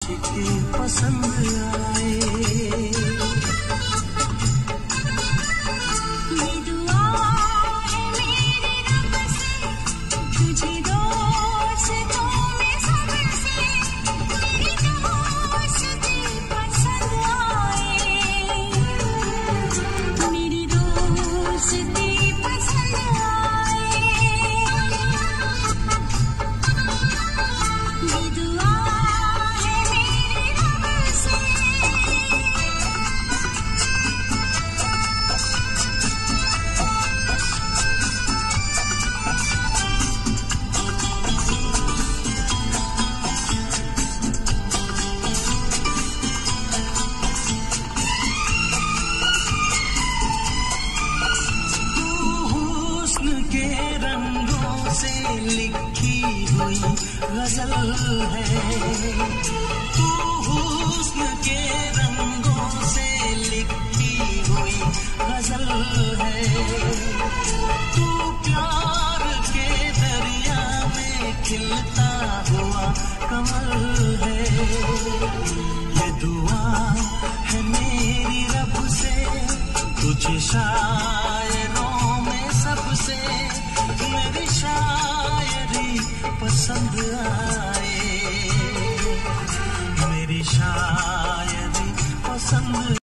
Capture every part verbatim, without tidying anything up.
आशिकी पसंद आए। ये दुआ है मेरी रब से, तुझे दोस्तों में सबसे मेरी दोस्ती पसंद आए। मेरी दोस्ती पसंद आए। ये दुआ है मेरी रब से। हुस्न के रंगों से लिखी हुई गजल है। तू हुस्न के रंगों से लिखी हुई गजल है। तू प्यार के दरिया में खिलता हुआ कमल है। ये दुआ है मेरी रब से, तुझे शायरों में सबसे मेरी शायरी पसंद आए। मेरी शायरी पसंद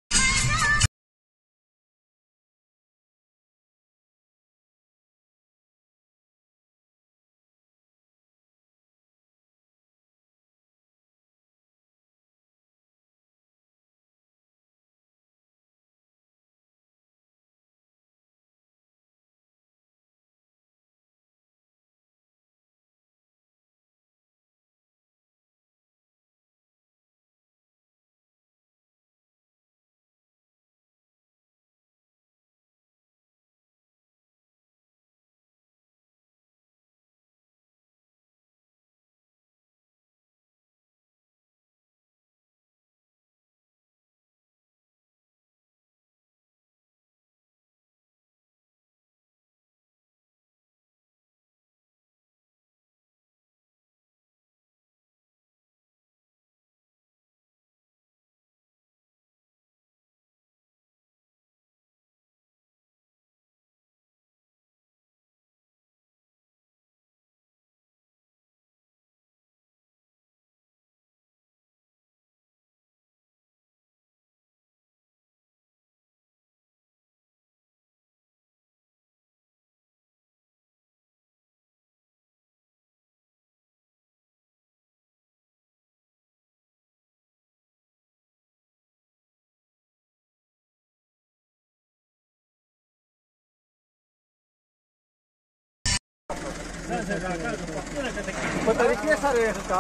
Батарейки сарежка.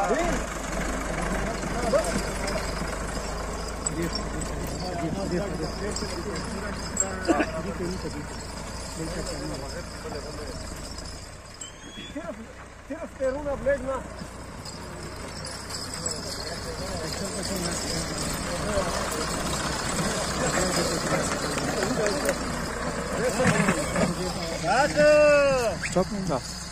Tira peruna bledna. Stoppen das.